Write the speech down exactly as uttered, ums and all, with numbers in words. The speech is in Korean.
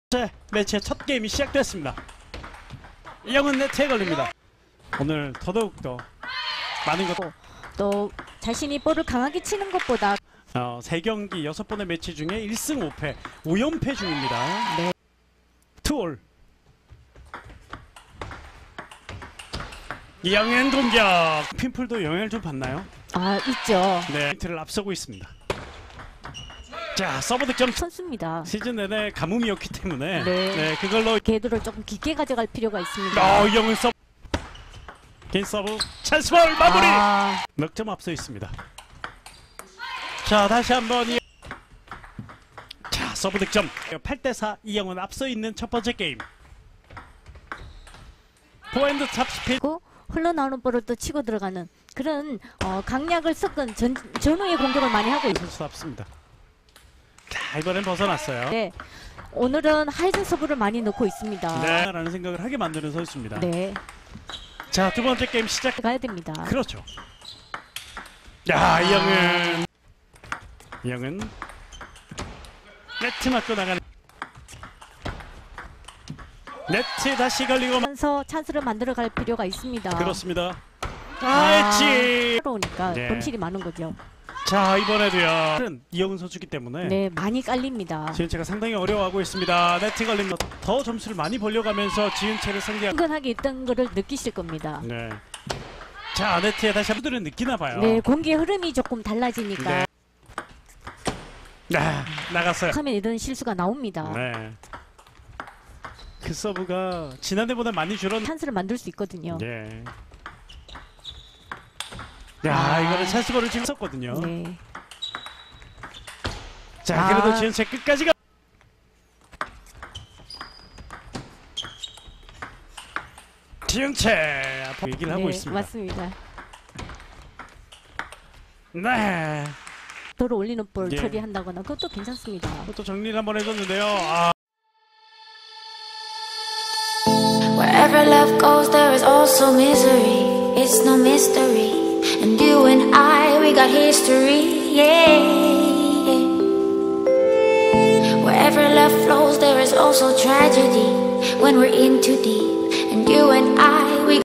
제 매치의 첫 게임이 시작됐습니다. 이영은 네트에 걸립니다. 오늘 더더욱더 많은 것 또 자신이 볼을 강하게 치는 것보다 어, 세 경기 여섯 번의 매치 중에 일 승 오 패 오 연패 중입니다. 네. 투올 이영은 공격. 핀풀도 영향을 좀 받나요? 아 있죠. 네, 포인트를 앞서고 있습니다. 자, 서브 득점 선수입니다. 시즌 내내 가뭄이었기 때문에 네. 네, 그걸로 궤도를 조금 깊게 가져갈 필요가 있습니다. 어, 이영은 서브 개인 서브 찬스볼 마무리. 아, 넉 점 앞서 있습니다. 자, 다시 한번 이... 자, 서브 득점 팔 대 사 이영은 앞서 있는 첫 번째 게임. 포핸드 탑스핀 그리고 흘러나오는 볼을 또 치고 들어가는 그런 어, 강약을 섞은 전, 전후의 공격을 많이 하고 있습니다. 선수답습니다. 자, 이번엔 벗어났어요. 네. 오늘은 하이든 서브를 많이 넣고 있습니다. 네, 라는 생각을 하게 만드는 선수입니다. 네. 자, 두 번째 게임 시작. 가야 됩니다. 그렇죠. 야, 이영은 이영은 네트 맞고 나가는 네트 다시 걸리고 마... 하면서 찬스를 만들어 갈 필요가 있습니다. 그렇습니다. 아, 엣지. 그러니까 네. 범실이 많은 거죠. 자, 이번에도요. 이영은 선수기 때문에 네, 많이 깔립니다. 지은채가 상당히 어려워하고 있습니다. 네트 걸림 더 점수를 많이 벌려가면서 지은채를 상대하고 흥건하게 있던 거를 느끼실 겁니다. 네. 자, 네트에 다시 한번들은 느끼나 봐요. 네, 공기의 흐름이 조금 달라지니까 네. 아, 나갔어요. 하면 이런 실수가 나옵니다. 네. 그 서브가 지난해보다 많이 줄었. 찬스를 만들 수 있거든요. 네. 야, 아. 이거는 찬스볼을 지금 썼거든요. 네. 자, 그래도 아. 지은채 끝까지 가. 지은채 얘기를 하고 네, 있습니다. 맞습니다. 네. 도로 올리는 볼 예. 처리한다거나 그것도 괜찮습니다. 또 정리를 한번 해줬는데요. 아. Wherever love goes, there is also misery. It's no mystery. And you and I, we got history. Yeah. Wherever love flows, there is also tragedy. When we're in too deep. And you and I.